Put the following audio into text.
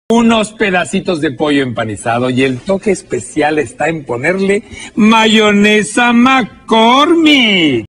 unos pedacitos de pollo empanizado y el toque especial está en ponerle mayonesa McCormick.